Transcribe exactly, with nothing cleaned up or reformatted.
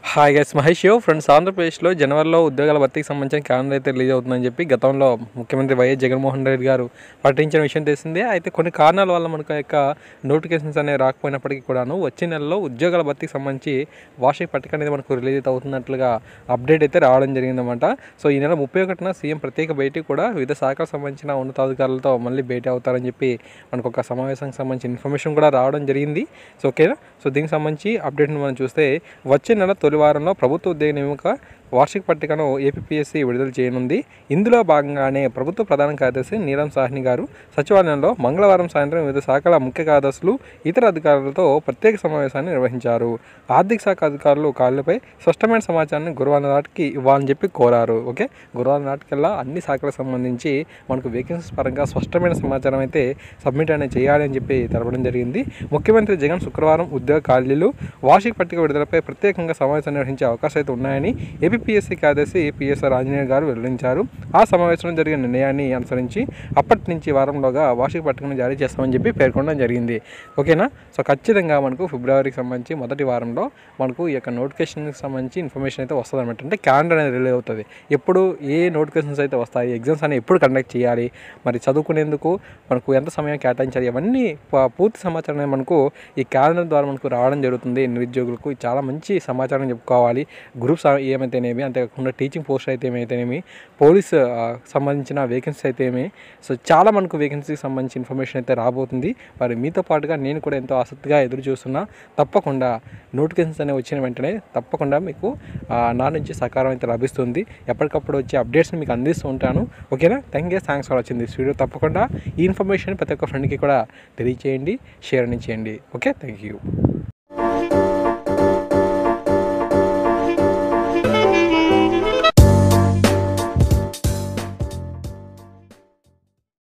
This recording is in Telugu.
హాయ్ గైస్, మహేష్ యో ఫ్రెండ్స్. ఆంధ్రప్రదేశ్లో జనవరిలో ఉద్యోగాల భర్తీకి సంబంధించిన క్యాలెండర్ అయితే రిలీజ్ అవుతుందని చెప్పి గతంలో ముఖ్యమంత్రి వైఎస్ జగన్మోహన్ రెడ్డి గారు ప్రకటించిన విషయం తెలిసిందే. అయితే కొన్ని కారణాల వల్ల మనకు యొక్క నోటిఫికేషన్స్ అనేవి రాకపోయినప్పటికీ కూడాను వచ్చే నెలలో ఉద్యోగాల భర్తీకి సంబంధించి వార్షిక పట్టిక అనేది మనకు రిలీజ్ అవుతున్నట్లుగా అప్డేట్ అయితే రావడం జరిగిందన్నమాట. సో ఈ నెల ముప్పై ఒకటిన సీఎం ప్రత్యేక భేటీ కూడా వివిధ శాఖలకు సంబంధించిన ఉన్నతాధికారులతో మళ్ళీ భేటీ అవుతారని చెప్పి మనకు ఒక సమావేశానికి సంబంధించిన ఇన్ఫర్మేషన్ కూడా రావడం జరిగింది. సో ఓకేనా. సో దీనికి సంబంధించి అప్డేట్ని మనం చూస్తే వచ్చే నెల తొలి వారంలో ప్రభుత్వ ఉద్యోగ నియామక వార్షిక పట్టికను ఏపీపీఎస్సీ విడుదల చేయనుంది. ఇందులో భాగంగానే ప్రభుత్వ ప్రధాన కార్యదర్శి నీలం సాహ్ని గారు సచివాలయంలో మంగళవారం సాయంత్రం వివిధ శాఖల ముఖ్య కార్యదర్శులు ఇతర అధికారులతో ప్రత్యేక సమావేశాన్ని నిర్వహించారు. ఆర్థిక శాఖ అధికారులు ఖాళీలపై స్పష్టమైన సమాచారాన్ని గురువారం నాటికి ఇవ్వాలని చెప్పి కోరారు. ఓకే, గురువారం నాటికల్లా అన్ని శాఖలకు సంబంధించి మనకు వేకెన్సీస్ పరంగా స్పష్టమైన సమాచారం అయితే సబ్మిట్ అనేది చేయాలి అని చెప్పి తెలపడం జరిగింది. ముఖ్యమంత్రి జగన్ శుక్రవారం ఉద్యోగ ఖాళీలు వార్షిక పట్టిక విడుదలపై ప్రత్యేకంగా సమావేశం నిర్వహించే అవకాశం అయితే ఉన్నాయని ఏపీపీఎస్సీ కార్యదర్శి పిఎస్ఆర్ ఆంజనేయ గారు వెల్లడించారు. ఆ సమావేశంలో జరిగిన నిర్ణయాన్ని అనుసరించి అప్పటి నుంచి వారంలోగా వార్షిక పట్టికను జారీ చేస్తామని చెప్పి పేర్కొనడం జరిగింది. ఓకేనా. సో ఖచ్చితంగా మనకు ఫిబ్రవరికి సంబంధించి మొదటి వారంలో మనకు ఈ యొక్క నోటిఫికేషన్కి సంబంధించి ఇన్ఫర్మేషన్ అయితే వస్తుంది అనమాట. అంటే క్యాలెండర్ అనేది రిలీజ్ అవుతుంది. ఎప్పుడు ఏ నోటిఫికేషన్స్ అయితే వస్తాయి, ఎగ్జామ్స్ అనేవి ఎప్పుడు కండక్ట్ చేయాలి, మరి చదువుకునేందుకు మనకు ఎంత సమయం కేటాయించాలి, ఇవన్నీ పూర్తి సమాచారం అనేది మనకు ఈ క్యాలెండర్ ద్వారా మనకు రావడం జరుగుతుంది. నిరుద్యోగులకు చాలా మంచి సమాచారం చెప్పుకోవాలి. గ్రూప్స్ ఏమైతేనేమి, అంతేకాకుండా టీచింగ్ పోస్ట్ అయితే ఏమైతేనేమి, పోలీస్ సంబంధించిన వేకెన్సీ అయితే ఏమి, సో చాలా మనకు వేకెన్సీకి సంబంధించిన ఇన్ఫర్మేషన్ అయితే రాబోతుంది. మరి మీతో పాటుగా నేను కూడా ఎంతో ఆసక్తిగా ఎదురు చూస్తున్నా. తప్పకుండా నోటిఫికేషన్స్ అనేవి వచ్చిన వెంటనే తప్పకుండా మీకు నా నుంచి సహకారం అయితే లభిస్తుంది. ఎప్పటికప్పుడు వచ్చే అప్డేట్స్ని మీకు అందిస్తూ ఉంటాను. ఓకేనా. Thank you, thanks for watching this video. తప్పకుండా ఈ ఇన్ఫర్మేషన్ ప్రతి ఒక్క ఫ్రెండ్కి కూడా తెలియచేయండి, షేర్ అని చేయండి. Okay, thank you.